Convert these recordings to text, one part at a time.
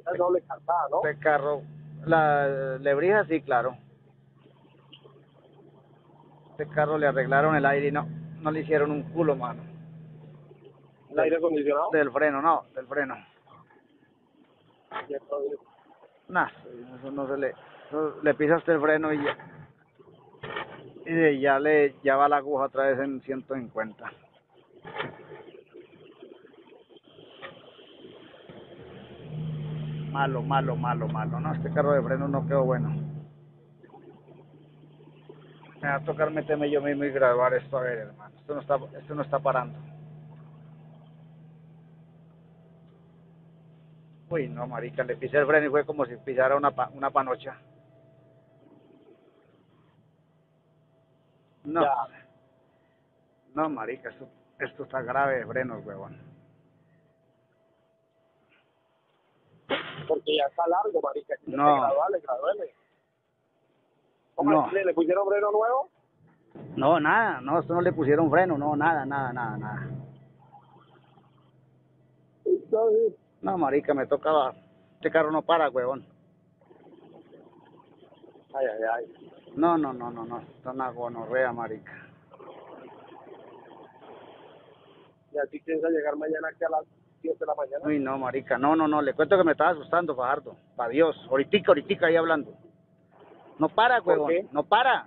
Esa es doble cartada, ¿no? Este carro, la lebrija sí, claro. Este carro le arreglaron el aire y no le hicieron un culo, mano. ¿El aire acondicionado? Del freno, no, del freno. Y entonces, Nah, eso no se le... Eso, le pisaste el freno y ya. Y ya va la aguja otra vez en 150. Malo, malo, malo, malo. No, este carro de freno no quedó bueno. Me va a tocar meterme yo mismo y grabar esto, a ver, hermano. Esto no está parando. Uy, no, marica, le pisé el freno y fue como si pisara una panocha. No, ya, no, marica, esto está grave de frenos, huevón. porque ya está largo, marica. Tiene que No, graduarle. ¿Cómo no, le pusieron freno nuevo? no, nada, no, esto no le pusieron freno, no, nada, nada, nada, nada. Entonces, No, marica, me tocaba. Este carro no para, huevón. ay, ay, ay. No, no, no, no, no, esto es una gonorrea, marica. Y así piensa llegar mañana aquí a las 7 de la mañana. Uy, no, marica, no, no, no, le cuento que me estaba asustando, Fajardo. Pa' Dios, ahoritica ahí hablando. No para, ¿Por huevón, qué? no para,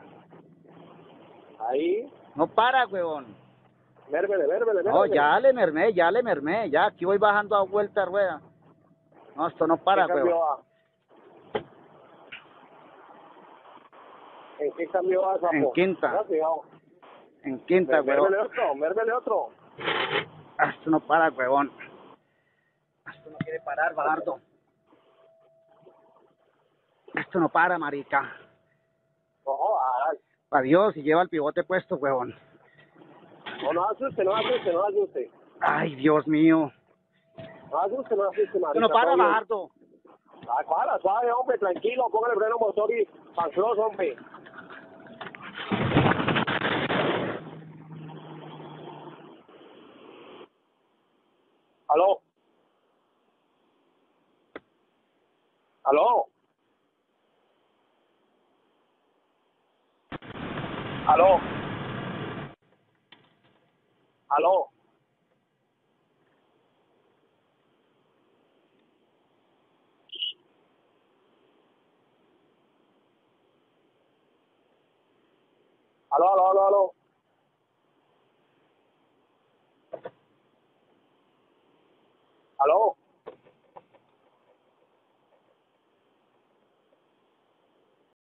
Ahí, no para, huevón. mérmele. No, ya le mermé, ya, aquí voy bajando a vuelta de rueda. No, esto no ¿Qué para, cambio huevón. va? ¿En qué cambio va, En sapo? quinta, Ya, fijado. en quinta, huevón. Mérmele otro. Esto no para, huevón. Esto no quiere parar, Fajardo. Esto no para, marica. No jodas. Adiós, y lleva el pivote puesto, huevón. No asuste. Ay, Dios mío. No asuste, Esto marica, no para, todo bien. Fajardo. Ah, para, suave, hombre, tranquilo, póngale el freno motor y panclos, hombre. ¿Aló? ¿Aló? ¿Aló? ¿Aló? ¿Aló? ¿Aló?